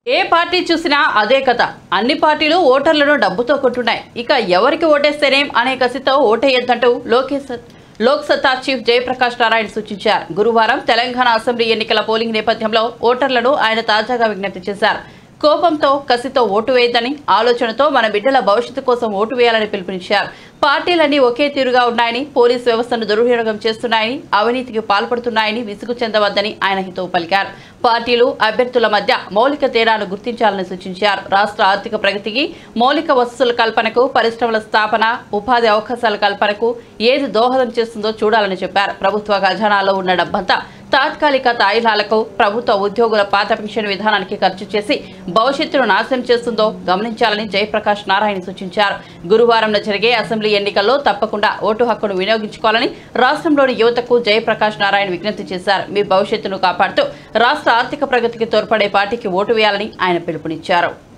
ఏ party చూసినా అదే కథ. అన్ని పార్టీలు ఓటర్లను డబ్బుతో కొట్టున్నాయి. ఇక ఎవరికి ఓటేస్తేనేం అనే కసితో ఓటేయొద్దంటూ లోక్ సత్తా చీఫ్ జయప్రకాష్ నారాయణ సూచించారు. గురువారం తెలంగాణ అసెంబ్లీ ఎన్నికల పోలింగ్ నేపథ్యంలో ఓటర్లను ఆయన తాజాగా విజ్ఞప్తి చేశారు. కోపంతో కసితో ఓటు వేయద్దని, ఆలోచనతో మన బిడ్డల భవిష్యత్తు కోసం ఓటు వేయాలని పిలుపునిచ్చారు. పార్టీలన్నీ ఒకే తీరుగా ఉన్నాయని, పోలీసు వ్యవస్థను దుర్వినియోగం చేస్తున్నాయని, అవినీతికి పాల్పడుతున్నాయని విసుగు చెందవద్దని ఆయన హితవు పలికారు. పార్టీలు, అభ్యర్థుల మధ్య మౌలిక తేడాను గుర్తించాలని సూచించారు. రాష్ట్ర ఆర్థిక ప్రగతికి, మౌలిక వసతుల కల్పనకు, పరిశ్రమల స్థాపన, ఉపాధి అవకాశాల కల్పనకు ఏది దోహదం చేస్తుందో చూడాలని చెప్పారు. ప్రభుత్వ ఖజానాలో ఉన్న డబ్బంతా తాత్కాలిక తాయిలాలకు, ప్రభుత్వ ఉద్యోగుల పాత పెన్షన్ విధానానికి ఖర్చు చేసి భవిష్యత్తును నాశనం చేస్తుందో గమనించాలని జయప్రకాష్ నారాయణ సూచించారు. గురువారం జరిగే అసెంబ్లీ ఎన్నికల్లో తప్పకుండా ఓటు హక్కును వినియోగించుకోవాలని రాష్ట్రంలోని యువతకు జయప్రకాష్ నారాయణ విజ్ఞప్తి చేశారు. మీ భవిష్యత్తును కాపాడుతూ రాష్ట్ర ఆర్థిక ప్రగతికి తోడ్పడే పార్టీకి ఓటు వేయాలని ఆయన పిలుపునిచ్చారు.